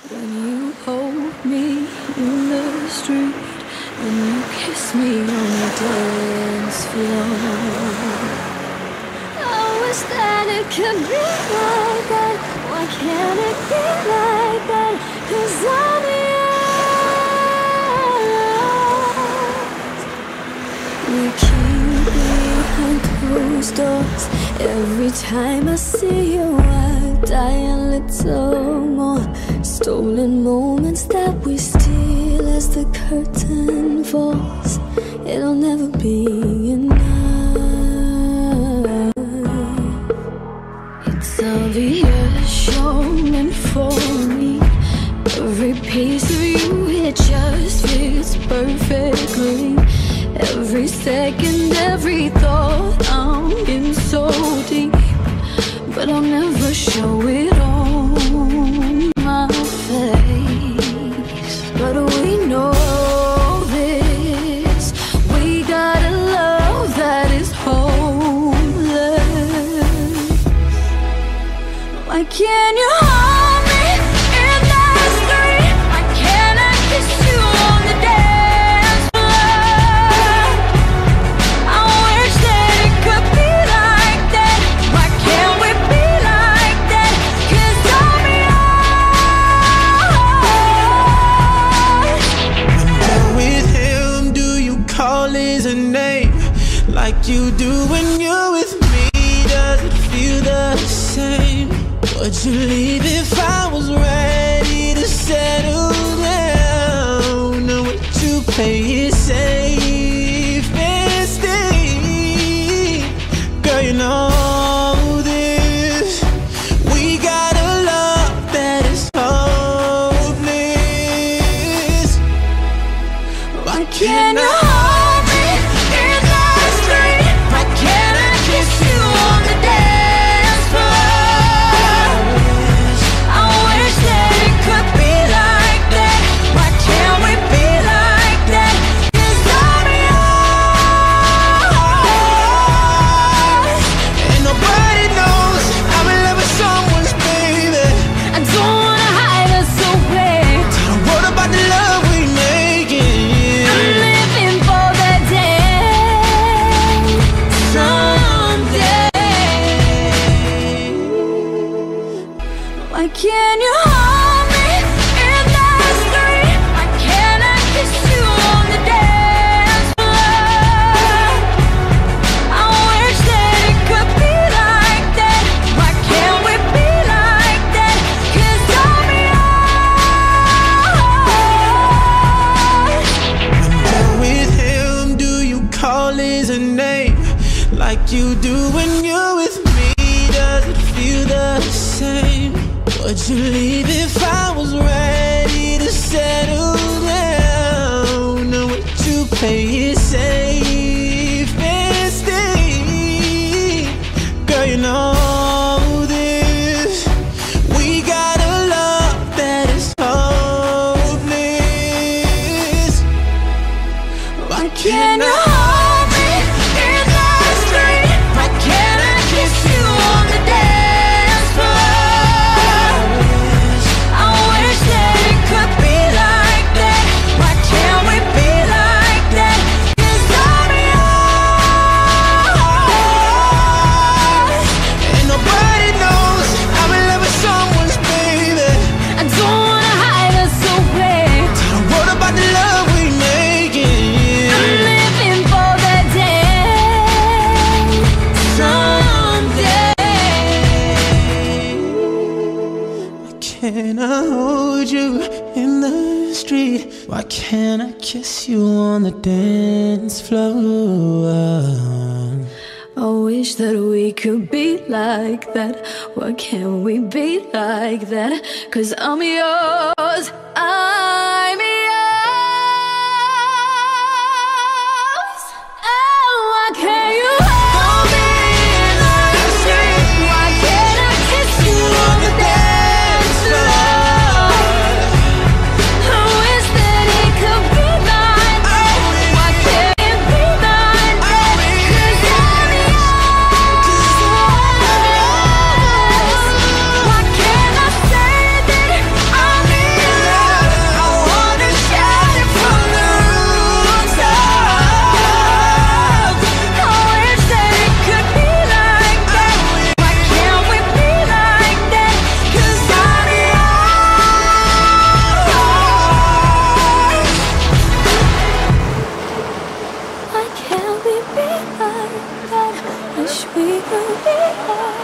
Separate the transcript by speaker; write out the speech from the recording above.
Speaker 1: When you hold me in the street and you kiss me on the dance floor. I wish that it could be like that. Why can't it be like that? 'Cause I'm yours. We keep behind closed doors. Every time I see you I die a little more. Stolen moments that we steal as the curtain falls. It'll never be enough. It's obvious you're meant for me. Every piece of you, it just fits perfectly. Every second, every thought, I'm in so deep. But I'll never show it on my face. But we know this. We got a love that is hopeless. Why can't you hold me in the street? Why can't I kiss you on the dance floor? I wish that it could be like that. Why can't we be like that? 'Cause I'm yours.
Speaker 2: When you're with him, do you call his name like you do when you're with me? Does it feel the same? Would you leave if I was ready to settle down? Or would you play it safe and stay? Girl, you know this. We got a love that is hopeless. Why can't I hold me in the street? Why can't I kiss you on the dance floor? I wish that it could be like that. Why can't we be like that? 'Cause I'm yours. And nobody knows I'm in love with someone's baby.
Speaker 1: I don't wanna hide us away.
Speaker 2: What about the love we making?
Speaker 1: I'm living for that day someday. Why can't you hold me in the street? Why can't I kiss you on the dance floor? I wish that it could be like that. Why can't we be like that? 'Cause I'm yours.
Speaker 2: When you're with him, do you call his name like you do when you're with me? Does it feel the same? Would you leave if I was ready to settle down? Or would you play it safe and stay? Girl, you know this. We got a love that is hopeless. Why can't I hold me in the street? Why can't I kiss you on the dance floor? I wish that it could be like that. Why can't we be like that? 'Cause I'm yours. And nobody knows I'm in love with someone's baby.
Speaker 1: I don't wanna hide us away.
Speaker 2: What about the love we making?
Speaker 1: I'm living for that day someday.
Speaker 2: Why can't I hold you in the street? Why can't I kiss you on the dance floor?
Speaker 1: I wish that we could be like that. Why can't we be like that? 'Cause I'm yours. I'm yours. Oh, why can't you hold me in the street? Why can't I kiss you on the dance floor? I wish that it could be like that. Why can't it be like that? 'Cause I'm yours. Why can't I say that I'm yours? who we are.